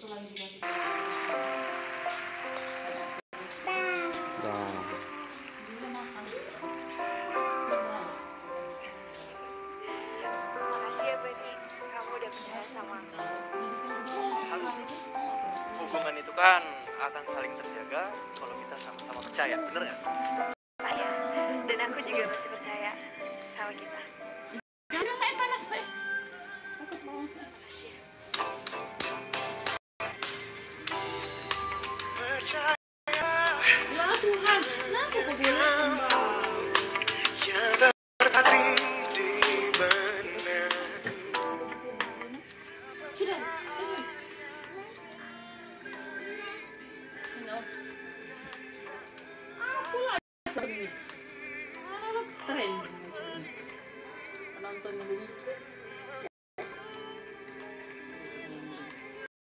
Makasih ya Bani, kamu udah percaya sama aku. Hubungan itu kan akan saling terjaga kalau kita sama-sama percaya, bener nggak? Ah ya, dan aku juga masih percaya sama kita.